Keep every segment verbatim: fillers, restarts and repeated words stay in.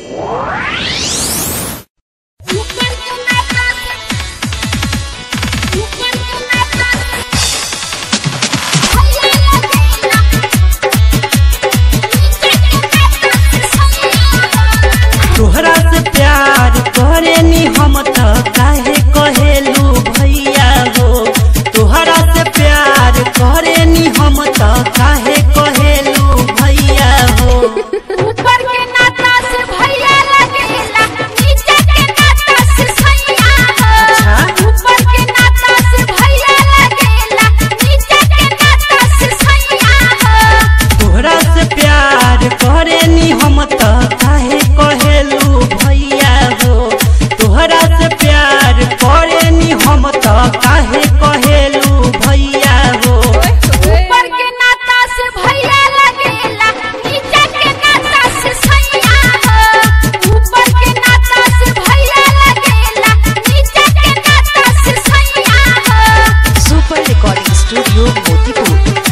तोहरा से प्यार करेनी हम त काहे कहेलू भैया हो। तोहरा से प्यार करेनी हम त काहे कहेलू भैया हो। ऊपर के नाता से भैया लगेला, नीचे के नाता से सैया हो। ऊपर के नाता से भैया लगेला, नीचे के नाता से सैया हो। तोहरा से प्यार करेनी हम त काहे कहेलू भैया हो। तोहरा से प्यार करेनी हम त काहे कहेलू भैया हो। ऊपर के नाता से भैया लगेला, नीचे के नाता से सैया हो। ऊपर के नाता से भैया लगेला, नीचे के नाता से सैया हो। Super recording studio Bhojpur.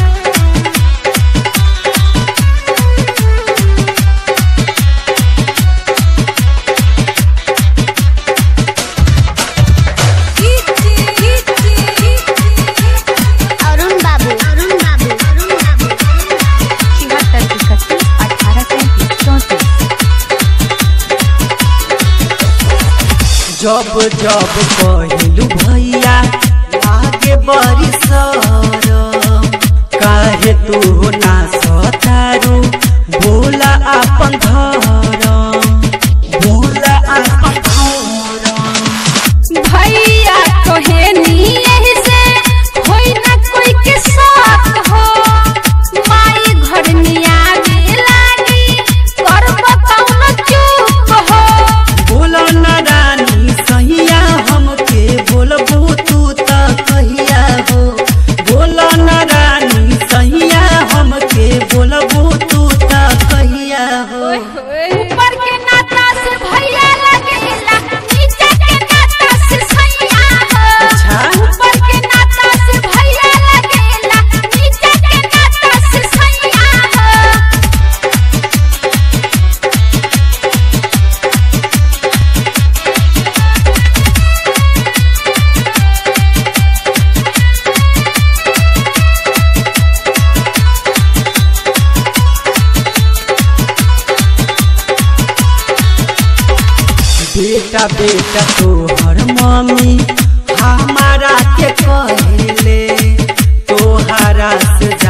जब जब कहलू भैया आगे बड़ी सरम, काहे तू ना सतारू बोला अपन धरम, बोला अपन धरम। भैया कहेनी यही से होई ना कोई के साथ हो। माई घर में आगे लागी करब कौनो चूक हो। बोलो न रानी सहिया हमके बोलबू तू त कहिया हो। बोलो न रानी सहिया हमके बोलबू तू त कहिया हो। ऊपर के नाता से भैया लगेला, नीचे के नाता से सैया हो। ऊपर के नाता से भैया लगेला, नीचे के नाता से सैया हो। बेटा बेटा तोहर मम्मी हमारा के कहले, तोहरा से